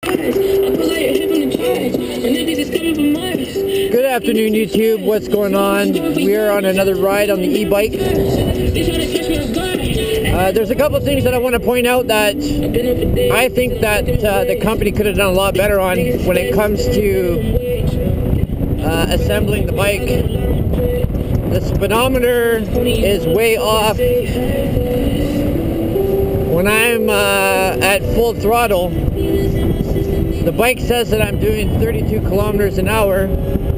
Good afternoon, YouTube. What's going on? We are on another ride on the e-bike. There's a couple things that I want to point out that I think that the company could have done a lot better on when it comes to assembling the bike. The speedometer is way off. When I'm at full throttle, the bike says that I'm doing 32 kilometers an hour.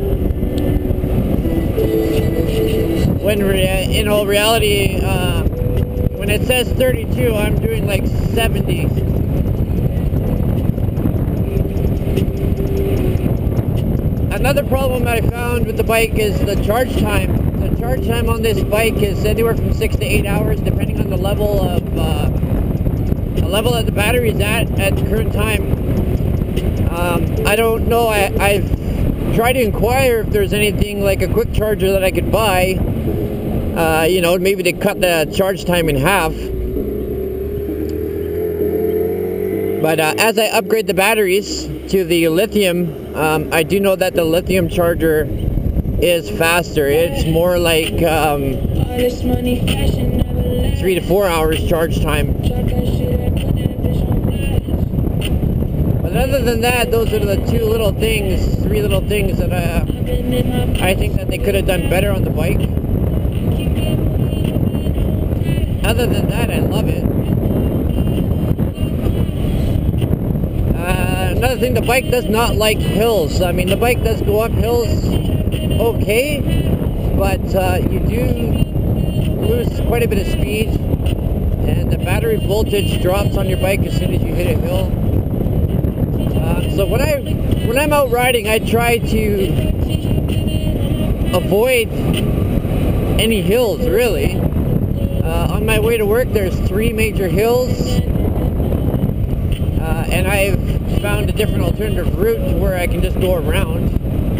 When in all reality, when it says 32, I'm doing like 70. Another problem I found with the bike is the charge time. The charge time on this bike is anywhere from 6 to 8 hours, depending on the level that the battery is at the current time. I don't know. I've tried to inquire if there's anything like a quick charger that I could buy. You know, maybe to cut the charge time in half. But as I upgrade the batteries to the lithium, I do know that the lithium charger is faster. It's more like 3 to 4 hours charge time. But other than that, those are the three little things that I think that they could have done better on the bike. Other than that, I love it. Another thing, the bike does not like hills. I mean, the bike does go up hills okay, but you do lose quite a bit of speed, and the battery voltage drops on your bike as soon as you hit a hill. So when I'm out riding, I try to avoid any hills, really. On my way to work, there's 3 major hills, and I've found a different alternative route where I can just go around.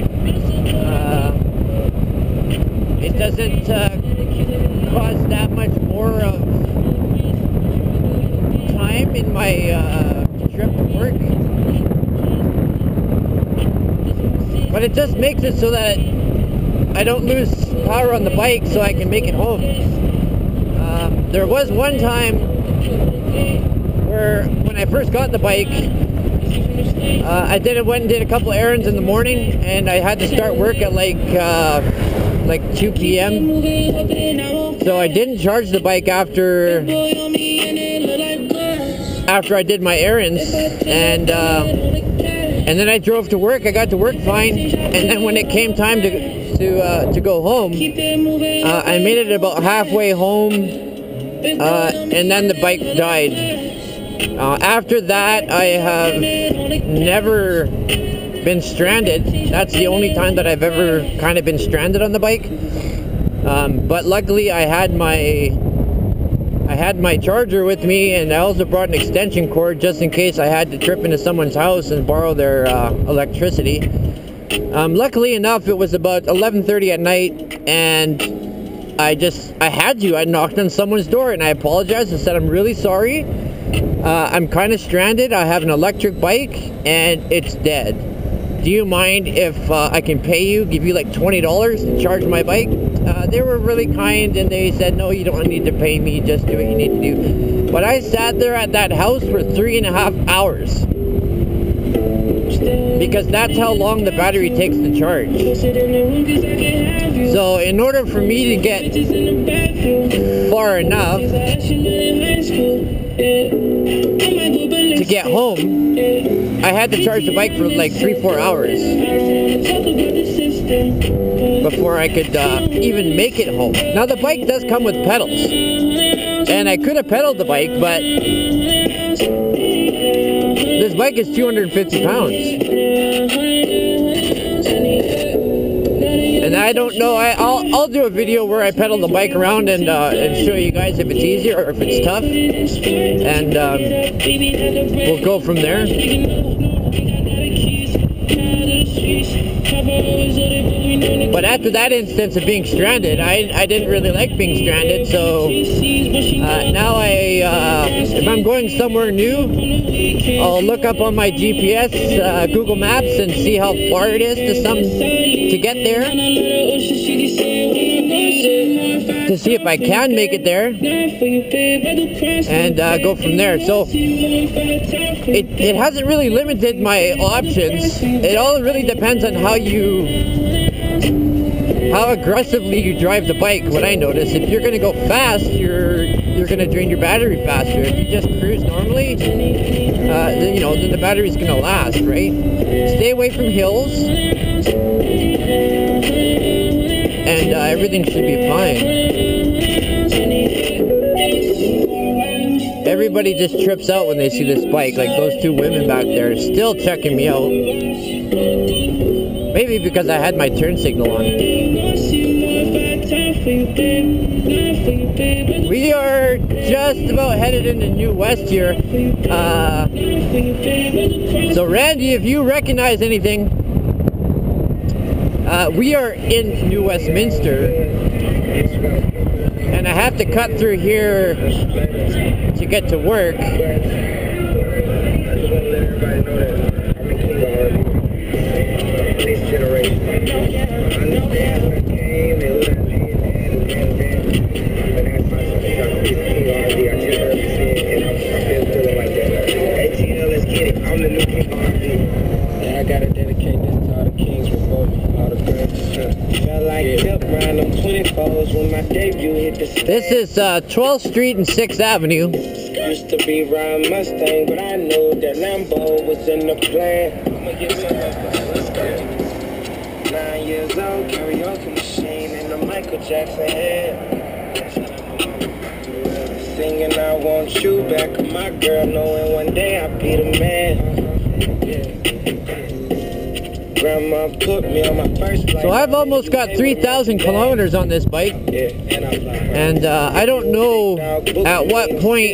It doesn't cause that much more of time in my trip to work, but it just makes it so that I don't lose power on the bike, so I can make it home. There was one time where, when I first got the bike, I went and did a couple errands in the morning, and I had to start work at like 2 p.m. So I didn't charge the bike after I did my errands, and then I drove to work. I got to work fine, and then when it came time to go home, I made it about halfway home. And then the bike died. After that, I have never been stranded. That's the only time that I've ever kind of been stranded on the bike. But luckily, I had my charger with me, and I also brought an extension cord just in case I had to trip into someone's house and borrow their electricity. Luckily enough, it was about 11:30 at night, and I knocked on someone's door, and I apologized. I said, I'm really sorry. I'm kind of stranded. I have an electric bike, and it's dead. Do you mind if I can pay you, give you like $20 to charge my bike? They were really kind, and they said, no, you don't need to pay me. Just do what you need to do. But I sat there at that house for 3.5 hours. Because that's how long the battery takes to charge. So in order for me to get far enough to get home, I had to charge the bike for like 3-4 hours before I could even make it home. Now the bike does come with pedals, and I could have pedaled the bike, but this bike is 250 pounds. And I don't know, I'll do a video where I pedal the bike around and show you guys if it's easy or if it's tough. And we'll go from there. But after that instance of being stranded, I didn't really like being stranded, so now if I'm going somewhere new, I'll look up on my GPS, Google Maps, and see how far it is to get there, to see if I can make it there, and go from there. So it hasn't really limited my options. It all really depends on how aggressively you drive the bike. What I notice, if you're going to go fast, you're going to drain your battery faster. If you just cruise normally, then the battery's going to last, right? Stay away from hills, and everything should be fine. Everybody just trips out when they see this bike. Like those two women back there still checking me out. Maybe because I had my turn signal on. We are just about headed into New West here. So Randy, if you recognize anything, we are in New Westminster, and I have to cut through here to get to work. I gotta dedicate this to all the kings with both all the girls. Felt like up around them 24s when my debut hit the stage. This is 12th Street and 6th Avenue. Used to be Ryan Mustang, but I knew that Lambo was in the plan. I'ma get some let's go. 9 years old, karaoke machine in the Michael Jackson head. Singing I want you back of my girl, knowing one day I'll be the man. Grandma put me on my first flight. So I've almost got 3,000 kilometers on this bike, and I don't know at what point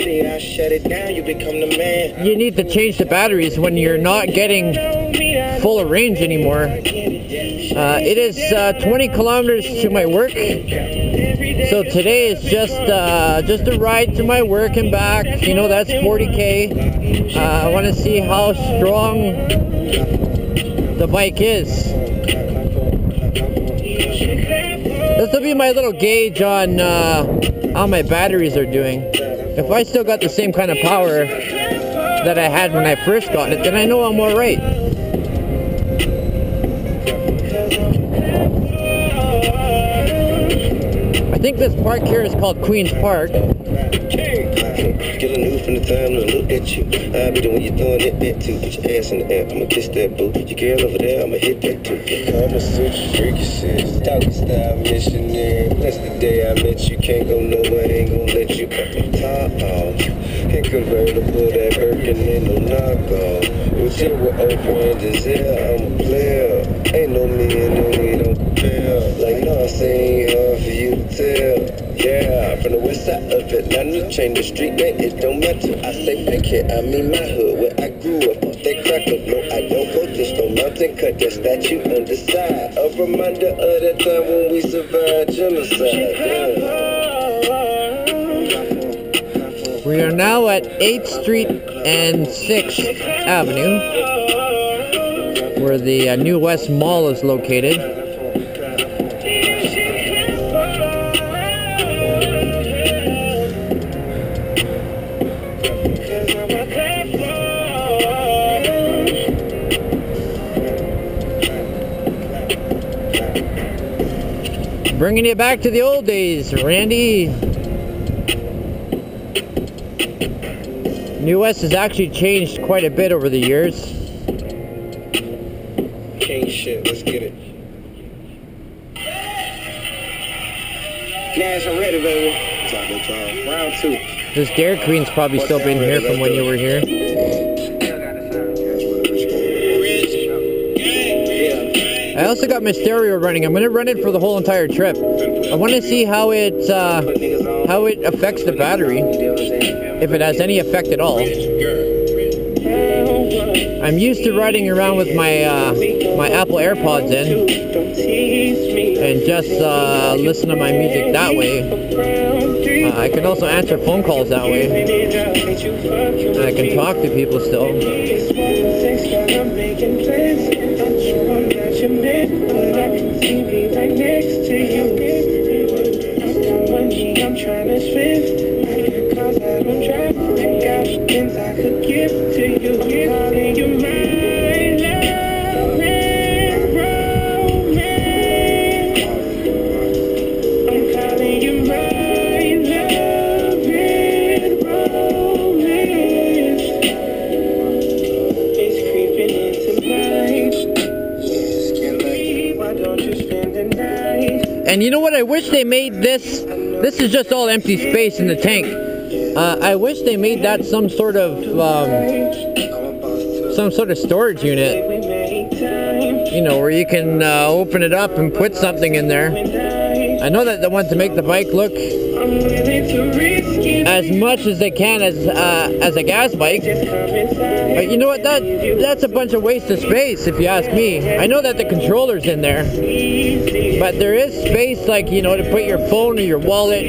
you need to change the batteries when you're not getting full of range anymore. It is 20 kilometers to my work, so today is just a ride to my work and back. That's 40K. I want to see how strong the bike is. This will be my little gauge on how my batteries are doing. If I still got the same kind of power that I had when I first got it, then I know I'm alright. I think this park here is called Queen's Park. Get a new from the time to look at you. I be doing you throwing it too. Put your ass in the air, I'ma kiss that boo. Your girl over there, I'ma hit that too. I'ma switch freaky shit. Talking style missionary. That's the day I met you. Can't go nowhere, ain't gonna let you cut the top off. Ain't convertible, that Birkin ain't no knockoff. With you with open windows, yeah, I'm a player. Ain't no me and no we don't compare. Like no, I ain't hard for you to tell. Yeah, from the west side of Atlanta, change the street name, it don't matter. I say back here, I mean my hood, where I grew up. They crack up, no, I don't go just no mountain, cut that statue on the side. A reminder of that time when we survived genocide. Yeah. We are now at 8th Street and 6th Avenue, where the New West Mall is located. Bringing you back to the old days, Randy. New West has actually changed quite a bit over the years. King shit, let's get it. Nash, I'm ready, baby. Round 2. This Dairy Queen's probably still been here from when you were here. I also got my stereo running. I'm going to run it for the whole entire trip. I want to see how it affects the battery, if it has any effect at all. I'm used to riding around with my my Apple AirPods in. and just listen to my music that way. I can also answer phone calls that way. And I can talk to people still. I'm trying to spend, cause I don't drive, and got things I could give to you. Calling you my love and romance. I'm calling you my love and romance. It's creeping into night. Why don't you spend the night? And you know what? I wish they made this. This is just all empty space in the tank. I wish they made that some sort of storage unit. You know, where you can open it up and put something in there. I know that they want to make the bike look as much as they can as a gas bike. But you know what? That's a bunch of waste of space, if you ask me. I know that the controller's in there, but there is space, like, you know, to put your phone or your wallet.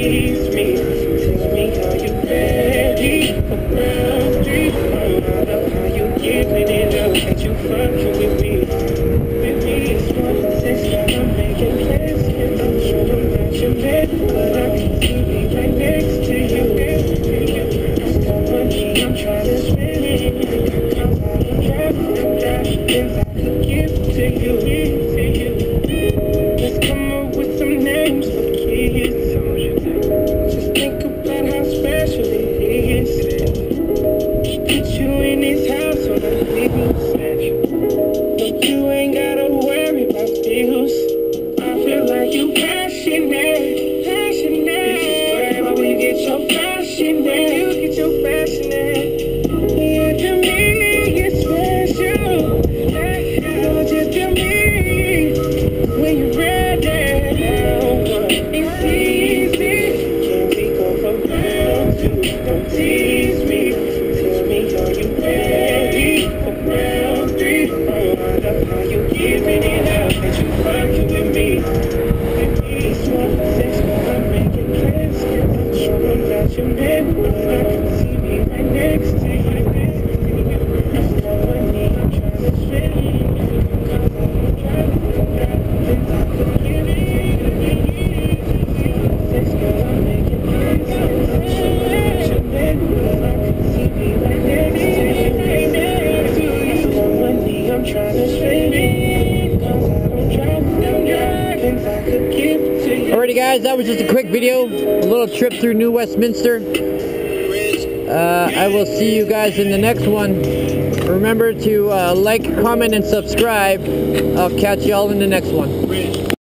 Alrighty guys, that was just a quick video, a little trip through New Westminster. I will see you guys in the next one. Remember to like, comment, and subscribe. I'll catch y'all in the next one.